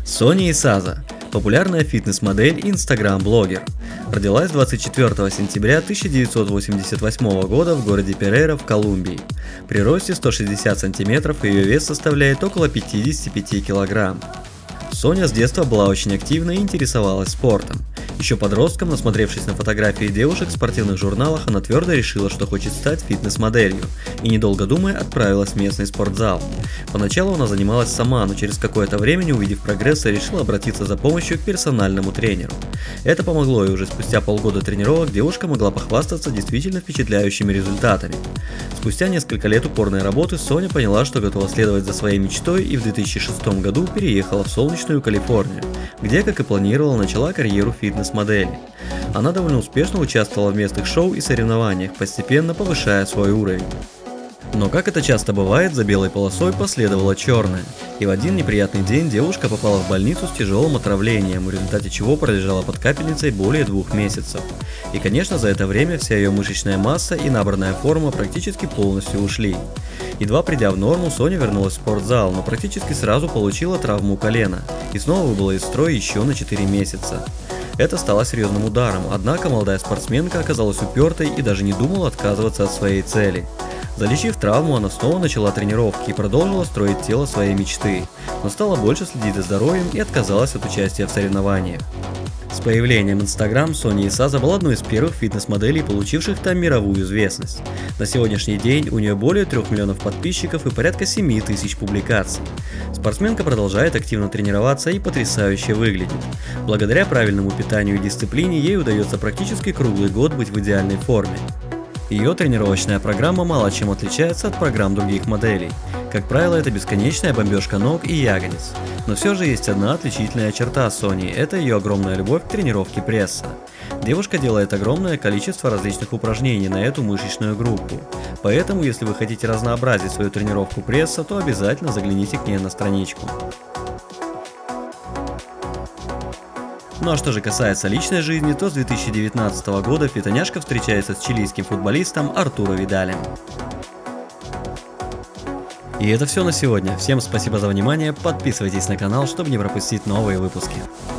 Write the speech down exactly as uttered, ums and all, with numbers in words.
Соня Исаза – популярная фитнес-модель и инстаграм-блогер. Родилась двадцать четвёртого сентября тысяча девятьсот восемьдесят восьмого года в городе Перейра в Колумбии. При росте сто шестьдесят сантиметров ее вес составляет около пятидесяти пяти килограмм. Соня с детства была очень активна и интересовалась спортом. Еще подростком, насмотревшись на фотографии девушек в спортивных журналах, она твердо решила, что хочет стать фитнес-моделью, и недолго думая отправилась в местный спортзал. Поначалу она занималась сама, но через какое-то время, увидев прогресс, решила обратиться за помощью к персональному тренеру. Это помогло, и уже спустя полгода тренировок девушка могла похвастаться действительно впечатляющими результатами. Спустя несколько лет упорной работы Соня поняла, что готова следовать за своей мечтой, и в две тысячи шестом году переехала в солнечную Калифорнию, где, как и планировала, начала карьеру фитнес-модели. Она довольно успешно участвовала в местных шоу и соревнованиях, постепенно повышая свой уровень. Но, как это часто бывает, за белой полосой последовало черное, и в один неприятный день девушка попала в больницу с тяжелым отравлением, в результате чего пролежала под капельницей более двух месяцев. И, конечно, за это время вся ее мышечная масса и набранная форма практически полностью ушли. Едва придя в норму, Соня вернулась в спортзал, но практически сразу получила травму колена и снова выбыла из строя еще на четыре месяца. Это стало серьезным ударом, однако молодая спортсменка оказалась упертой и даже не думала отказываться от своей цели. Залечив травму, она снова начала тренировки и продолжила строить тело своей мечты, но стала больше следить за здоровьем и отказалась от участия в соревнованиях. С появлением Instagram Соня Исаза была одной из первых фитнес-моделей, получивших там мировую известность. На сегодняшний день у нее более трех миллионов подписчиков и порядка семи тысяч публикаций. Спортсменка продолжает активно тренироваться и потрясающе выглядит. Благодаря правильному питанию и дисциплине ей удается практически круглый год быть в идеальной форме. Ее тренировочная программа мало чем отличается от программ других моделей. Как правило, это бесконечная бомбежка ног и ягодиц. Но все же есть одна отличительная черта Сони – это ее огромная любовь к тренировке пресса. Девушка делает огромное количество различных упражнений на эту мышечную группу. Поэтому, если вы хотите разнообразить свою тренировку пресса, то обязательно загляните к ней на страничку. Ну а что же касается личной жизни, то с две тысячи девятнадцатого года фитоняшка встречается с чилийским футболистом Артуро Видалем. И это все на сегодня. Всем спасибо за внимание, подписывайтесь на канал, чтобы не пропустить новые выпуски.